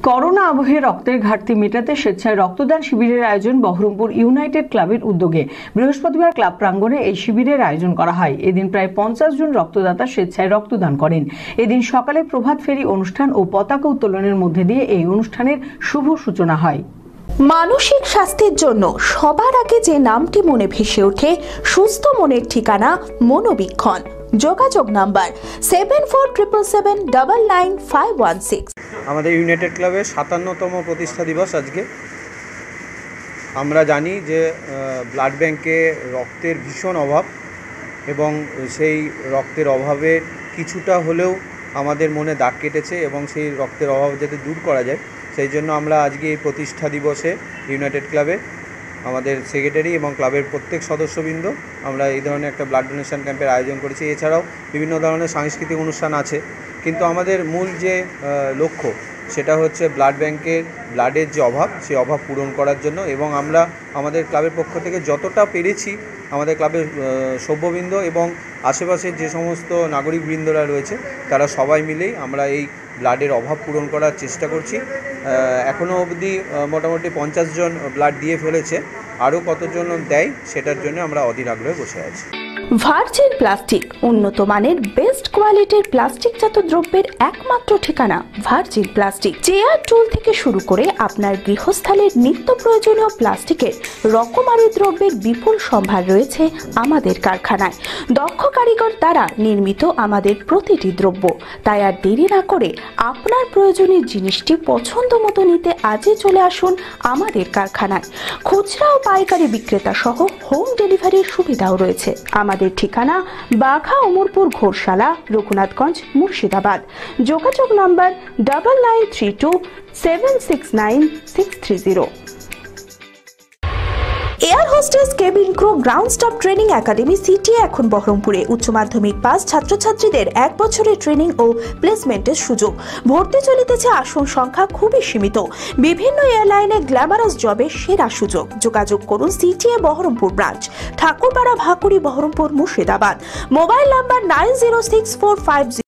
Corona আবহে রক্তের ঘাটতি মেটাতে স্বেচ্ছায় রক্তদান শিবিরের আয়োজন বহরমপুর ইউনাইটেড ক্লাবের উদ্যোগে বৃহস্পতিবার ক্লাব প্রাঙ্গণে এই শিবিরের আয়োজন করা হয়। এদিন প্রায় 50 জন রক্তদাতা স্বেচ্ছায় রক্তদান করেন। এদিন সকালে প্রভাত ফেরি অনুষ্ঠান ও পতাকা উত্তোলনের মধ্যে দিয়ে এই অনুষ্ঠানের শুভ সূচনা হয়। মানসিক স্বাস্থ্যের জন্য সবার আগে যে নামটি মনে ভেসে ওঠে সুস্থ মনের ঠিকানা মনোবীক্ষণ। যোগাযোগ নাম্বার 7477799516। আমাদের ইউনাইটেড ক্লাবের 57তম প্রতিষ্ঠা দিবস আজকে। আমরা জানি যে ব্লাড ব্যাংকে রক্তের ভীষণ অভাব এবং সেই রক্তের অভাবে কিছুটা হলেও আমাদের মনে দাগ কেটেছে এবং সেই রক্তের অভাব যাতে দূর করা যায় সেই জন্য আমরা আজকে এই প্রতিষ্ঠা দিবসে ইউনাইটেড ক্লাবে আমাদের সেক্রেটারি এবং ক্লাবের প্রত্যেক সদস্যবৃন্দ আমরা এই ধরনের একটা ব্লাড ডোনেশন ক্যাম্পের আয়োজন করেছি। এছাড়াও বিভিন্ন ধরনের সাংস্কৃতিক অনুষ্ঠান আছে, কিন্তু আমাদের মূল যে লক্ষ্য সেটা হচ্ছে ব্লাড ব্যাংকের ব্লাডের যে অভাব সেই অভাব পূরণ করার জন্য। এবং আমরা আমাদের ক্লাবের পক্ষ থেকে যতটা পেরেছি আমাদের ক্লাবের সভ্যবৃন্দ এবং আশেপাশের যে সমস্ত নাগরিকবৃন্দরা রয়েছে তারা সবাই মিলেই আমরা এই ব্লাডের অভাব পূরণ করার চেষ্টা করছি। এখনও অবধি মোটামুটি 50 জন ব্লাড দিয়ে ফেলেছে, আরও কতজন দেয় সেটার জন্য আমরা অধীর আগ্রহে বসে আছি। ভার্জিন প্লাস্টিক, উন্নত মানের বেস্ট কোয়ালিটির প্লাস্টিকজাত দ্রব্যের একমাত্র ঠিকানা ভার্জিন প্লাস্টিক। চেয়ার টুল থেকে শুরু করে আপনার গৃহস্থালির নিত্য প্রয়োজনীয় প্লাস্টিকের রকমারি দ্রব্যের বিপুল সম্ভার রয়েছে আমাদের কারখানায়। দক্ষ কারিগর দ্বারা নির্মিত আমাদের প্রতিটি দ্রব্য। তাই আর দেরি না করে আপনার প্রয়োজনীয় জিনিসটি পছন্দ মতো নিতে আজই চলে আসুন আমাদের কারখানায়। খুচরা ও পাইকারি বিক্রেতা সহ হোম ডেলিভারির সুবিধাও রয়েছে। আমাদের ঠিকানা বাঘা অমরপুর ঘোরশালা, রঘুনাথগঞ্জ, মুর্শিদাবাদ। যোগাযোগ number 9932769630। Air hostess, cabin crew, ground staff training academy CTA এখন বহরমপুরে। উচ্চ মাধ্যমিক পাস ছাত্রছাত্রীদের 1 বছরের ট্রেনিং ও প্লেসমেন্টের সুযোগ। ভর্তি চলিতেছে, আসন সংখ্যা খুবই সীমিত। বিভিন্ন এয়ারলাইনে গ্ল্যামারাস জবে সেরা সুযোগ। যোগাযোগ করুন CTA Baharampur branch, Thakurpara, Bhakuri, Baharampur, Murshidabad. Mobile number 906450